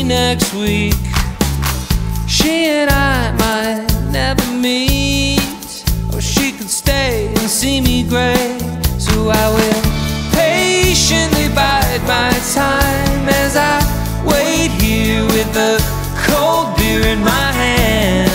next week. She and I might never meet, or she could stay and see me great. So I will patiently bide my time as I wait here with a cold beer in my hand.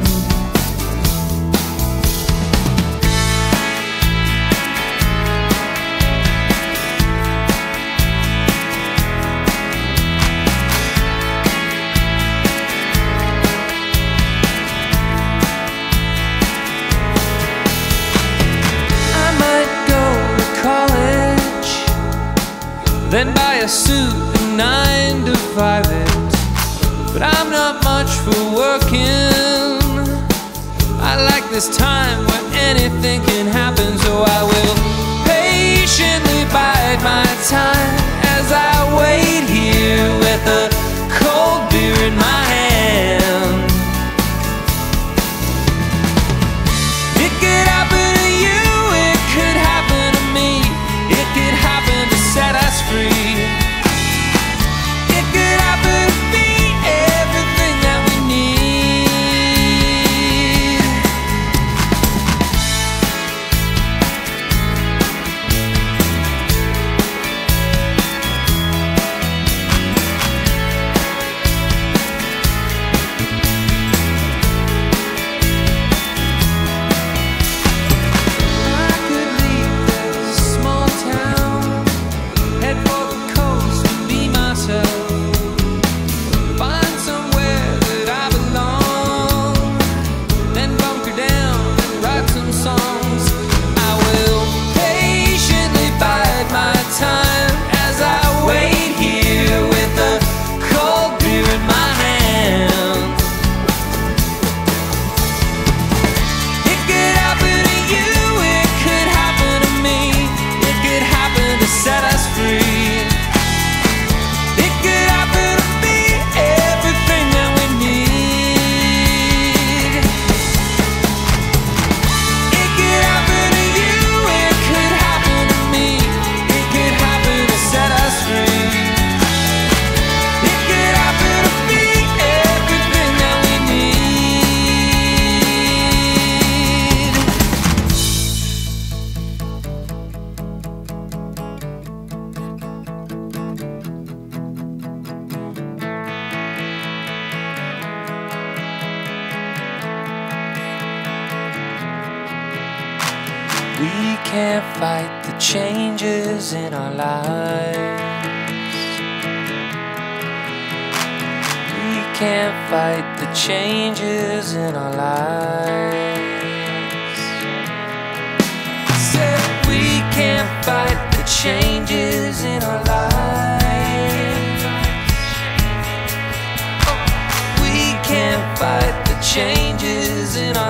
Then buy a suit and 9 to 5 it. But I'm not much for working. I like this time where anything can happen. So I will patiently bide my time as I wait here with a cold beer in my hand. It could happen to you, it could happen to me, it could happen to set us free. It could happen to be everything that we need. I could leave this small town, head for the coast and be myself, find somewhere that I belong, then bunker down and write some songs. I will patiently bide my time as I wait here with a cold beer in my hand. It could happen to you, it could happen to me, it could happen to set us free. It could happen to be everything that we need. It could happen to you, it could happen to me, it could happen to set us free. It could happen to be everything that we need. We can't fight the changes in our lives. We can't fight the changes in our lives. Said we can't fight the changes in our lives. We can't fight the changes in our